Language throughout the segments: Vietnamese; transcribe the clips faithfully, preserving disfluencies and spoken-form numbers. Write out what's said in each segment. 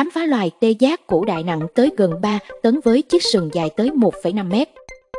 Khám phá loài tê giác cổ đại nặng tới gần ba tấn với chiếc sừng dài tới một phẩy năm mét.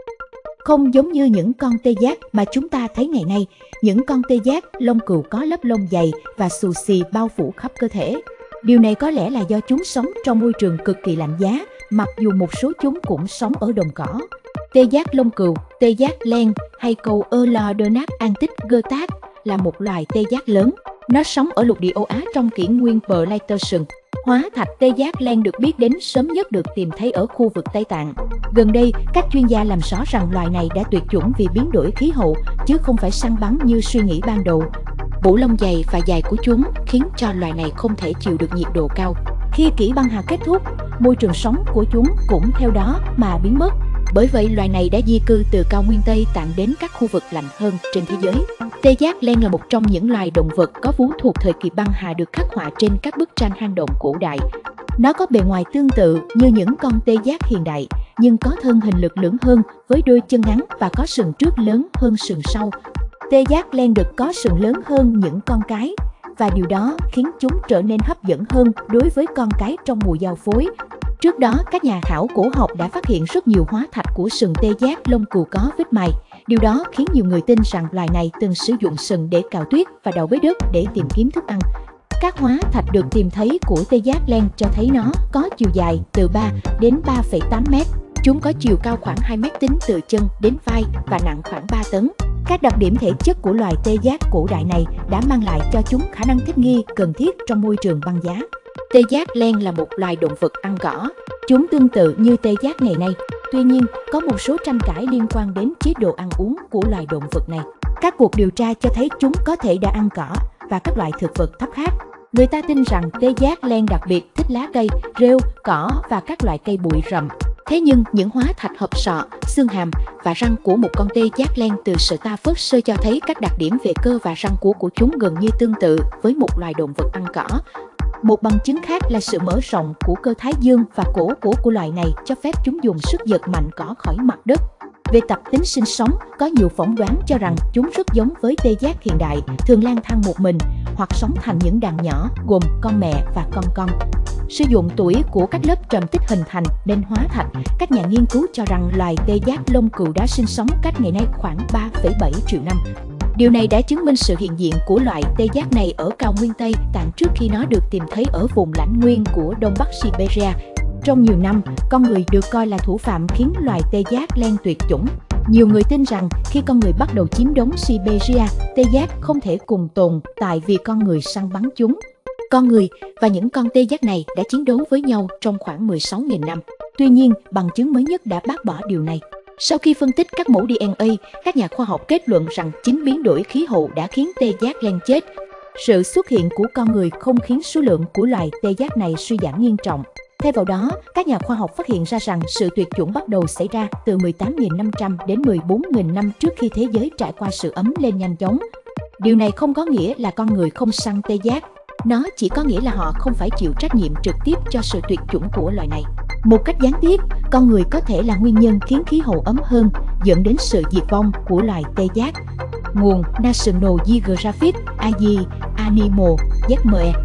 Không giống như những con tê giác mà chúng ta thấy ngày nay, những con tê giác lông cừu có lớp lông dày và xù xì bao phủ khắp cơ thể. Điều này có lẽ là do chúng sống trong môi trường cực kỳ lạnh giá, mặc dù một số chúng cũng sống ở đồng cỏ. Tê giác lông cừu, tê giác len hay cầu Eulodonus antigetas là một loài tê giác lớn. Nó sống ở lục địa Âu Á trong kỷ nguyên Pleistocene. Hóa thạch tê giác len được biết đến sớm nhất được tìm thấy ở khu vực Tây Tạng. Gần đây, các chuyên gia làm rõ rằng loài này đã tuyệt chủng vì biến đổi khí hậu, chứ không phải săn bắn như suy nghĩ ban đầu. Bộ lông dày và dài của chúng khiến cho loài này không thể chịu được nhiệt độ cao. Khi kỷ băng hà kết thúc, môi trường sống của chúng cũng theo đó mà biến mất. Bởi vậy, loài này đã di cư từ cao nguyên Tây Tạng đến các khu vực lạnh hơn trên thế giới. Tê giác len là một trong những loài động vật có vú thuộc thời kỳ băng hà được khắc họa trên các bức tranh hang động cổ đại. Nó có bề ngoài tương tự như những con tê giác hiện đại, nhưng có thân hình lực lưỡng hơn với đôi chân ngắn và có sừng trước lớn hơn sừng sau. Tê giác len đực có sừng lớn hơn những con cái, và điều đó khiến chúng trở nên hấp dẫn hơn đối với con cái trong mùa giao phối. Trước đó, các nhà khảo cổ học đã phát hiện rất nhiều hóa thạch của sừng tê giác lông cừu có vết mài. Điều đó khiến nhiều người tin rằng loài này từng sử dụng sừng để cào tuyết và đào bới đất để tìm kiếm thức ăn. Các hóa thạch được tìm thấy của tê giác len cho thấy nó có chiều dài từ ba đến ba phẩy tám mét. Chúng có chiều cao khoảng hai mét tính từ chân đến vai và nặng khoảng ba tấn. Các đặc điểm thể chất của loài tê giác cổ đại này đã mang lại cho chúng khả năng thích nghi cần thiết trong môi trường băng giá. Tê giác len là một loài động vật ăn cỏ. Chúng tương tự như tê giác ngày nay. Tuy nhiên, có một số tranh cãi liên quan đến chế độ ăn uống của loài động vật này. Các cuộc điều tra cho thấy chúng có thể đã ăn cỏ và các loại thực vật thấp khác. Người ta tin rằng tê giác len đặc biệt thích lá cây, rêu, cỏ và các loại cây bụi rậm. Thế nhưng, những hóa thạch hộp sọ, xương hàm và răng của một con tê giác len từ Staffordshire cho thấy các đặc điểm về cơ và răng của của chúng gần như tương tự với một loài động vật ăn cỏ. Một bằng chứng khác là sự mở rộng của cơ thái dương và cổ của của loài này cho phép chúng dùng sức giật mạnh cỏ khỏi mặt đất. Về tập tính sinh sống, có nhiều phỏng đoán cho rằng chúng rất giống với tê giác hiện đại, thường lang thang một mình hoặc sống thành những đàn nhỏ gồm con mẹ và con con. Sử dụng tuổi của các lớp trầm tích hình thành nên hóa thạch, các nhà nghiên cứu cho rằng loài tê giác lông cừu đã sinh sống cách ngày nay khoảng ba phẩy bảy triệu năm. Điều này đã chứng minh sự hiện diện của loại tê giác này ở cao nguyên Tây Tạng trước khi nó được tìm thấy ở vùng lãnh nguyên của Đông Bắc Siberia. Trong nhiều năm, con người được coi là thủ phạm khiến loài tê giác len tuyệt chủng. Nhiều người tin rằng khi con người bắt đầu chiếm đóng Siberia, tê giác không thể cùng tồn tại vì con người săn bắn chúng. Con người và những con tê giác này đã chiến đấu với nhau trong khoảng mười sáu nghìn năm. Tuy nhiên, bằng chứng mới nhất đã bác bỏ điều này. Sau khi phân tích các mẫu đê en a, các nhà khoa học kết luận rằng chính biến đổi khí hậu đã khiến tê giác len chết. Sự xuất hiện của con người không khiến số lượng của loài tê giác này suy giảm nghiêm trọng. Thay vào đó, các nhà khoa học phát hiện ra rằng sự tuyệt chủng bắt đầu xảy ra từ mười tám nghìn năm trăm đến mười bốn nghìn năm trước khi thế giới trải qua sự ấm lên nhanh chóng. Điều này không có nghĩa là con người không săn tê giác. Nó chỉ có nghĩa là họ không phải chịu trách nhiệm trực tiếp cho sự tuyệt chủng của loài này. Một cách gián tiếp, con người có thể là nguyên nhân khiến khí hậu ấm hơn, dẫn đến sự diệt vong của loài tê giác. Nguồn National Geographic, a giê, Animal, giê em e.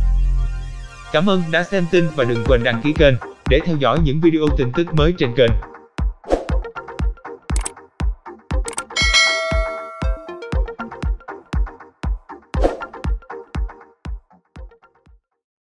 Cảm ơn đã xem tin và đừng quên đăng ký kênh để theo dõi những video tin tức mới trên kênh.